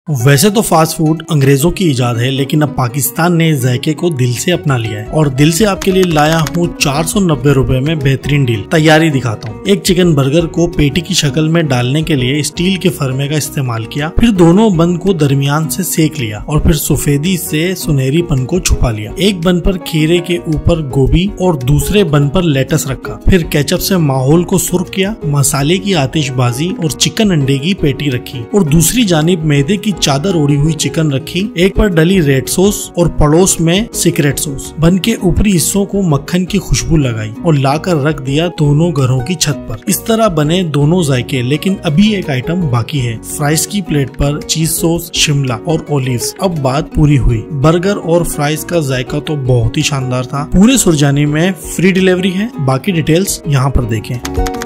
वैसे तो fast food अंग्रेजों की इजाद है, लेकिन अब पाकिस्तान ने जायके को दिल से अपना लिया है और दिल से आपके लिए लाया हूँ 490 रुपए में बेहतरीन डील। तैयारी दिखाता हूँ। एक चिकन बर्गर को पेटी की शक्ल में डालने के लिए स्टील के फरमे का इस्तेमाल किया, फिर दोनों बन को दरमियान से सेक लिया और फिर सफेदी से सुनहरीपन को छुपा लिया। एक बन पर खीरे के ऊपर गोभी और दूसरे बन पर लेटस रखा, फिर केचप से माहौल को सुर्ख किया, मसाले की आतिशबाजी और चिकन अंडे की पेटी रखी और दूसरी जानिब मैदे की चादर ओढ़ी हुई चिकन रखी। एक पर डली रेड सॉस और पड़ोस में सीक्रेट सॉस। बन के ऊपरी हिस्सों को मक्खन की खुशबू लगाई और लाकर रख दिया दोनों घरों की छत पर। इस तरह बने दोनों जायके, लेकिन अभी एक आइटम बाकी है। फ्राइज की प्लेट पर चीज सॉस, शिमला और ओलिव्स। अब बात पूरी हुई। बर्गर और फ्राइज का जायका तो बहुत ही शानदार था। पूरे सुरजानी में फ्री डिलीवरी है। बाकी डिटेल्स यहाँ पर देखें।